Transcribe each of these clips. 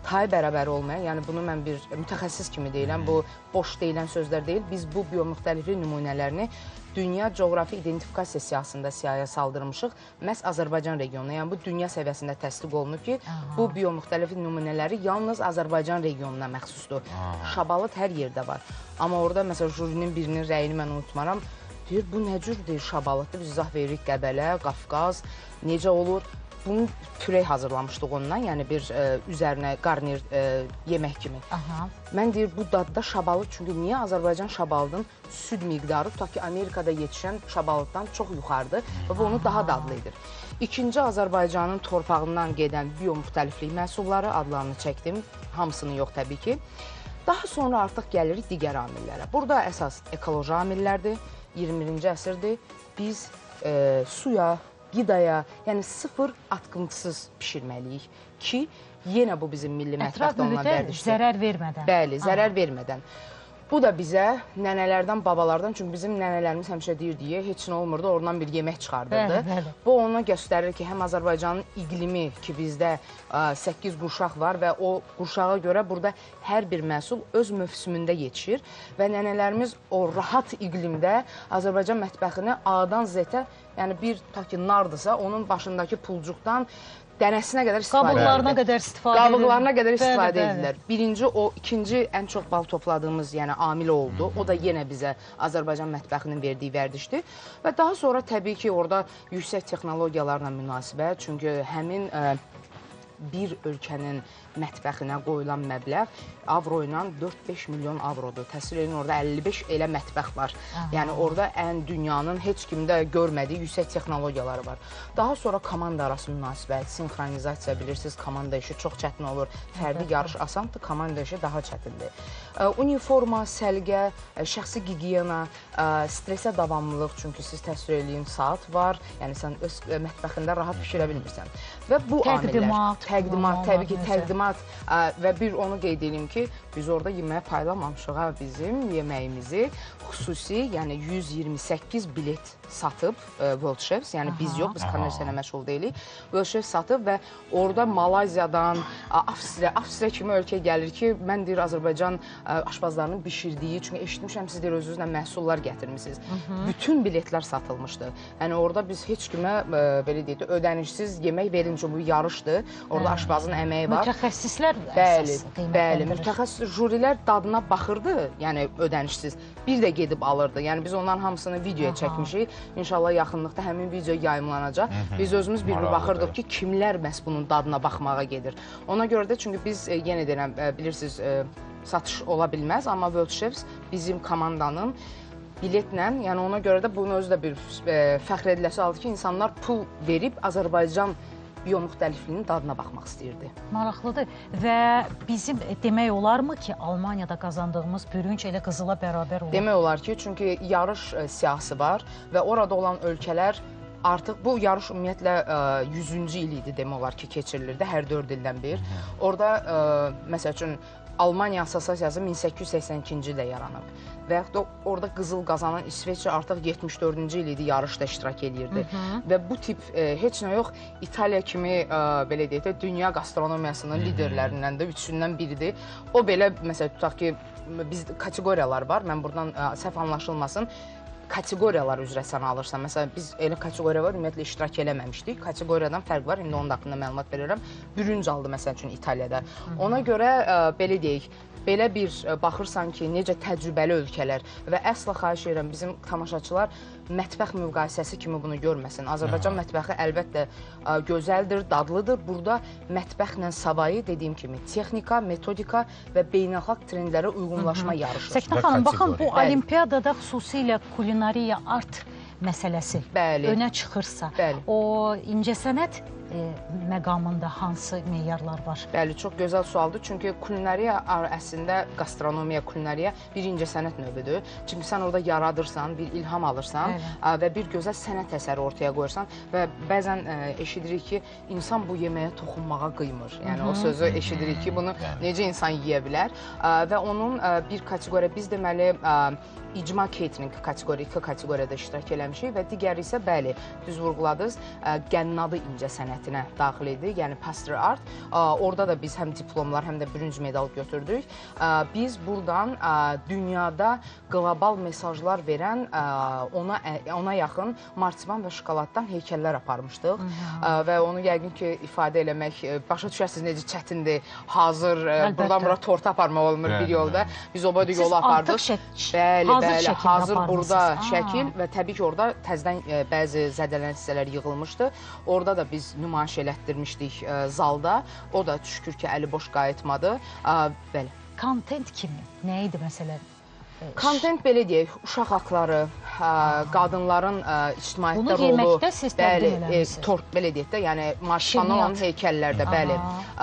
tay bərabər olmayan, yəni bunu mən bir mütəxəssis kimi deyiləm, bu boş deyilən sözlər deyil. Biz bu biomüxtəliflik nümunələrini Dünya Coğrafi İdentifikasiya siyahısında siyahıya saldırmışıq. Məhz Azərbaycan regionuna, yəni bu dünya səviyyəsində təsdiq olunub ki, bu biomüxtəliflik nümunələri yalnız Azərbaycan regionuna məxsusdur. Şabalıd hər yerdə var. Amma orada, məsələn, jürinin birinin rəyini mən unutmaram. Deyir, bu nə cürdür şabalıddır, biz izah veririk Qəbələ, Qafqaz, necə olur? Bunu pürey hazırlamışdıq ondan, yəni bir üzərinə qarnir yemək kimi. Mən deyir, bu dadda şabalıd, çünki niyə Azərbaycan şabalıdın süd miqdarı tutaq ki, Amerikada yetişən şabalıddan çox yuxarıdır və bu onu daha dadlı edir. İkinci Azərbaycanın torpağından gedən biomüxtəliflik məhsulları adlarını çəkdim, hamısını yox təbii ki. Daha sonra artıq gəlirik digər amillərə. Burada əsas ekoloji amillərdir, 21-ci əsrdir. Biz suya, qidaya, yəni sıfır atqıntısız pişirməliyik ki, yenə bu bizim milli mətbəxdə olan vərdişdir. Ətraf mühitə zərər vermədən. Bəli, zərər vermədən. Bu da bizə nənələrdən, babalardan, çünki bizim nənələrimiz həmişə deyirdi, heç nə olmurdu, oradan bir yemək çıxardırdı. Bu ona göstərir ki, həm Azərbaycanın iqlimi ki, bizdə 8 qurşaq var və o qurşağa görə burada hər bir məhsul öz mövsümündə yetişir və nənələrimiz o rahat iqlimdə Azərbaycan mətbəxini A-dan Z-ə, yəni bir tutaq ki, nardırsa, onun başındakı pulcuqdan dənəsinə qədər istifadə edirlər. Qabıqlarına qədər istifadə edirlər. Qabıqlarına qədər istifadə edirlər. Birinci o, ikinci ən çox bal topladığımız, yəni amil oldu. O da yenə bizə Azərbaycan mətbəxinin verdiyi vərdişdir. Və daha sonra təbii ki, orada yüksək texnologiyalarla münasibət, çünki həmin bir ölkənin mətbəxinə qoyulan məbləğ avro ilə 4-5 milyon avrodur. Təsvir edin, orada 55 elə mətbəx var. Yəni orada ən dünyanın heç kimdə görmədiyi yüksək texnologiyaları var. Daha sonra komanda arası münasibət, sinxronizasiya, bilirsiniz, komanda işi çox çətin olur. Fərdi yarış asandır, komanda işi daha çətindir. Uniforma, səlqə, şəxsi gigiyena, stresə davamlılıq, çünki siz təsvir edin, saat var, yəni sən öz mətbəxində rahat pişirə bilmirsən. Və bu amillər, təqdimat, təbii ki, təqdimat və bir onu qeyd edeyim ki, biz orada yeməyə paylanmamışıq bizim yeməyimizi xüsusi, yəni 128 bilet satıb World Chefs, yəni biz yox, biz kommersiya məşğul deyilik, World Chefs satıb və orada Malayziyadan, Avstriya kimi ölkə gəlir ki, mən deyir Azərbaycan aşpazlarının bişirdiyi, çünki eşitmişəm siz deyir özünüzlə məhsullar gətirmişsiniz. Bütün biletlər satılmışdı. Yəni orada biz heç kimə, belə deyək, ödənişsiz yemək verin, çünki bu yarışdır, orada aşpazın əməyi var. Mütəxəssislər əsas qiymətləndirir. Bəli, mütəxəssis jurilər dadına baxırdı, yəni ödənişsiz. Bir də gedib alırdı. Yəni biz onların hamısını videoya çəkmişik. İnşallah yaxınlıqda həmin video yayımlanacaq. Biz özümüz bir baxırdıq ki, kimlər məhz bunun dadına baxmağa gedir. Ona görə də, çünki biz yenə deyirəm, bilirsiniz, satış ola bilməz, amma World Chefs bizim komandanın biletlə, yəni ona görə də bunu özü də bir fəxr ediləsi aldı ki, insanlar pul verib Azərbaycan biomüxtəlifliyinin dadına baxmaq istəyirdi. Maraqlıdır və bizim demək olarmı ki, Almaniyada qazandığımız bürünc elə qızıla bərabər olur? Demək olar ki, çünki yarış siyahısı var və orada olan ölkələr artıq bu yarış ümumiyyətlə 100-cü il idi demək olar ki, keçirilirdi hər 4 ildən bir. Orada, məsəl üçün, Almaniya Assosiasiyası 1882-ci ildə yaranıb və yaxud da orada qızıl qazanan İsveçrə artıq 74-cü il idi yarışda iştirak edirdi. Və bu tip heç nə yox, İtaliya kimi, belə deyək də, dünya gastronomiyasının liderlərindən də üçündən biridir. O belə, məsələn, tutaq ki, bizdə kateqoriyalar var, mən buradan səhv anlaşılmasın, kateqoriyalar üzrə sən alırsan. Məsələn, biz elə kateqoriya var, ümumiyyətlə iştirak eləməmişdik. Kateqoriyadan fərq var, indi onun haqqında məlumat verirəm. Bürünc aldı, məsəl üçün, İtaliyada. Ona görə, belə deyək, belə bir baxırsan ki, necə təcrübəli ölkələr və əsla xahiş edirəm, bizim tamaşaçılar mətbəx müqayisəsi kimi bunu görməsin. Azərbaycan mətbəxi əlbəttə gözəldir, dadlıdır. Burada mətbəxlə savayı, dediyim kimi, texnika, metodika və beynəlxalq trendlərə uyğunlaşma yarışır. Səkinə xanım, baxın, bu olimpiyadada xüsusilə kulinariya art məsələsi önə çıxırsa, o incəsənət məqamında hansı meyarlar var? Bəli, çox gözəl sualdır. Çünki kulinariya əslində, gastronomiya, kulinariya bir incəsənət növüdür. Çünki sən orada yaradırsan, bir ilham alırsan və bir gözəl sənət əsəri ortaya qoyursan və bəzən eşidirik ki, insan bu yeməyə toxunmağa qıymır. Yəni o sözü eşidirik ki, bunu necə insan yeyə bilər və onun bir kateqoriya, biz deməli icma catering kateqoriyada iştirak eləmişik və digəri isə, bəli, düz vurğuladınız, qənnadı incəsənət cəmiyyətinə daxil idi, yəni Pasteur Art. Orada da biz həm diplomlar, həm də bürünc medal götürdük. Biz buradan dünyada qlobal mesajlar verən ona yaxın marsipan və şokoladdan heykəllər aparmışdıq. Və onu yəqin ki, ifadə eləmək, başa düşərsiniz necə çətindir, hazır, buradan bura torta aparmaq olmur bir yolda. Biz o boyda yolu apardıq. Bəli, hazır burada şəkil və təbii ki, orada təzdən bəzi zədələnən hissələr yığılmışdı. Orada da biz nümayiş elətdirmişdik zalda. O da şükür ki, əli boş qayıtmadı. Bəli. Kontent kimi? Nə idi məsələn? Kontent belə deyək, uşaq haqları, qadınların ictimaiyyətdə rolu. Bunu yeməkdə siz təqdim eləmişsiniz. Tort, belə deyək də, yəni marsipandan olan heykəllərdə, bəli.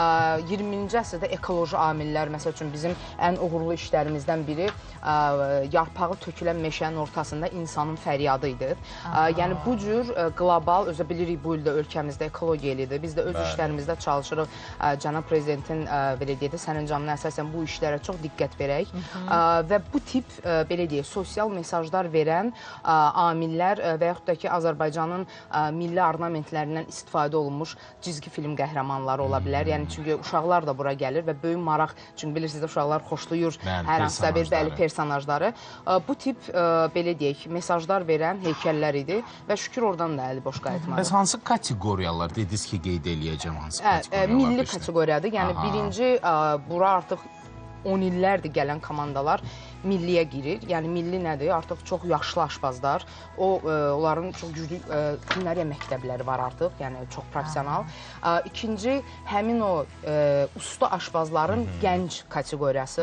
20-ci əsrdə ekoloji amillər, məsəl üçün bizim ən uğurlu işlərimizdən biri yarpağı tökülən meşənin ortasında insanın fəryadı idi. Yəni bu cür qlobal, özə bilirik bu ildə ölkəmizdə ekologiya elidir. Biz də öz işlərimizdə çalışırıq. Cənab Prezidentin, belə deyək də, sərəncamına əsasən bu işlərə çox diqqət verək və bu tip belə deyək, sosial mesajlar verən amillər və yaxud da ki, Azərbaycanın milli ornamentlərindən istifadə olunmuş cizgi film qəhrəmanları ola bilər. Yəni, çünki uşaqlar da bura gəlir və böyük maraq, çünki bilirsiniz də, uşaqlar xoşlayır hər hansısa bir personajları. Bu tip, belə deyək, mesajlar verən heykəllər idi və şükür oradan da əli boş qayıtmadı. Bəs hansı kateqoriyalar dediniz ki, qeyd eləyəcəm hansı kateqoriyalar? Milli kateqoriyadır. Yəni, birinci, bura artıq 10 illərdir gələn komandalar milliyə girir. Yəni, milli nədir? Artıq çox yaşlı aşpazlar. Onların çox güclü külinariya məktəbləri var artıq. Yəni, çox profesional. İkinci, həmin o usta aşpazların gənc kateqoriyası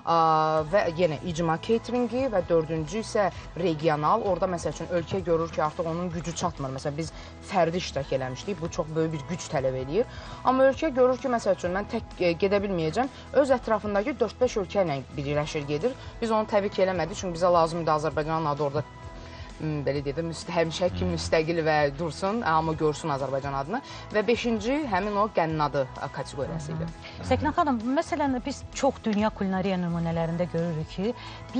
və yenə icma cateringi və dördüncü isə regional. Orada, məsəl üçün, ölkə görür ki, artıq onun gücü çatmır. Məsələn, biz fərdi iştirak eləmişdik. Bu çox böyük bir güc tələb edir. Amma ölkə görür ki, məsəl üçün, mən tək gedə bilməyəcəm. Öz ətrafındakı 4-5 ölkə ilə birləşir gedir. Biz onu təbii ki, eləmədik, çünki bizə lazımdır Azərbaycanın adı orada, belə deyək də, həmişə ki, müstəqil və dursun, amma görsün Azərbaycan adını. Və 5-ci, həmin o Qənnadı kateqoriyası idi. Səkinə xanım, məsələn, biz çox dünya kulinariya nümunələrində görürük ki,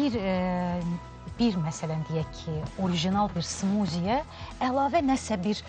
bir məsələn deyək ki, orijinal bir smuziyə əlavə nəsə bir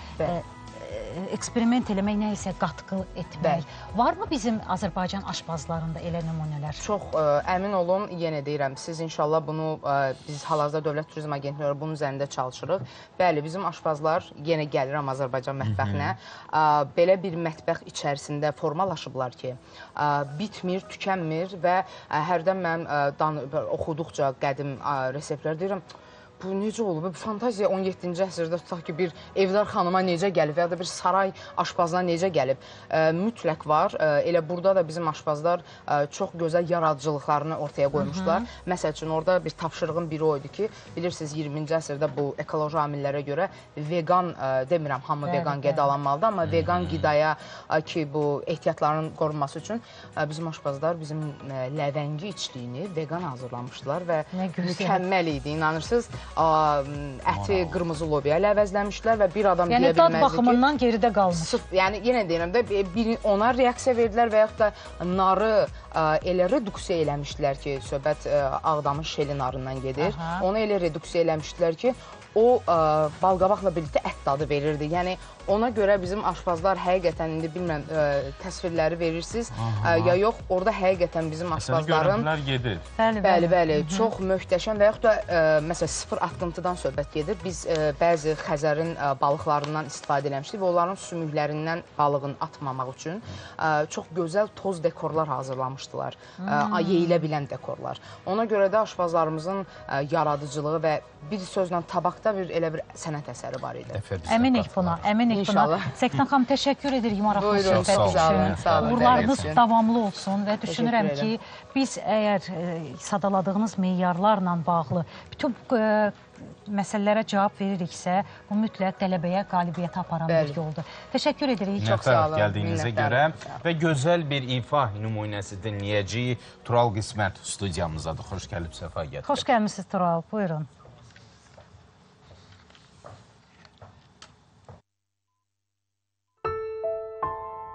eksperiment eləmək, nə isə qatqı etmək. Varmı bizim Azərbaycan aşpazlarında elə nümunələr? Çox əmin olun, yenə deyirəm, siz inşallah bunu, biz hal-hazırda Dövlət Turizm Agentliyi bunun üzərində çalışırıq. Bəli, bizim aşpazlar, yenə gəlirəm Azərbaycan mətbəxinə, belə bir mətbəx içərisində formalaşıblar ki, bitmir, tükənmir və hərdən mən oxuduqca qədim reseptlər deyirəm, bu necə olub? Bu fantaziya 17-ci əsrdə tutaq ki, bir evdar xanıma necə gəlib və ya da bir saray aşpazına necə gəlib? Mütləq var. Elə burada da bizim aşpazlar çox gözəl yaradıcılıqlarını ortaya qoymuşlar. Məsəl üçün, orada bir tapşırığın biri oydu ki, bilirsiniz, 20-ci əsrdə bu ekoloji amillərə görə vegan, demirəm, hamı vegan qidalanmalıdır, amma vegan qidaya ki, bu ehtiyatların qorunması üçün bizim aşpazlar bizim ləvəngi içliyini vegan hazırlamışdılar və mükəmməl idi, inanırsınız. Əti qırmızı lobiyayla əvəzləmişlər və bir adam deyə bilməzdi ki... Yəni, dad baxımından geridə qalmış. Yəni, yenə deyirəm də, ona reaksiya verdilər və yaxud da narı elə reduksiya eləmişdilər ki, söhbət Ağdamın şeli narından gedir. Onu elə reduksiya eləmişdilər ki, o balqabaqla birlikdə ət dadı verirdi. Yəni, ona görə bizim aşpazlar həqiqətən, indi bilməm, təsvirləri verirsiniz ya yox, orada həqiqətən bizim aşpazların... Görüntülər gedir. Bəli, çox möhtəşəm və yaxud da, məsələn, sıfır atqıntıdan söhbət gedir. Biz bəzi Xəzərin balıqlarından istifadə eləmişdik və onların sümüklərindən balığın atmamaq üçün çox gözəl toz dekorlar hazırlamışdılar. Yeyilə bilən dekorlar. Ona görə də aşpazlarımızın yaradıcılığı və bir sözlə tabaqda elə bir sənət əsəri var idi. Əminik buna, əminik buna. Səkinə xanım, təşəkkür edirik maraqlı söhbət üçün. Uğurlarınız davamlı olsun və düşünürəm ki, biz əgər sadaladığınız meyarlarla bağlı bütün məsələlərə cavab veririksə, bu mütləq qələbəyə, qalibiyyətə aparan bir yoldur. Təşəkkür edirik. Çox sağ olun. Gəldiyinizə görə və gözəl bir ifa nümunəsi dinləyəcəyik. Tural Qismət studiyamızdadır. Xoş gəlib, səfa gətirib. Xoş gəlmişsiniz Tural, buyurun.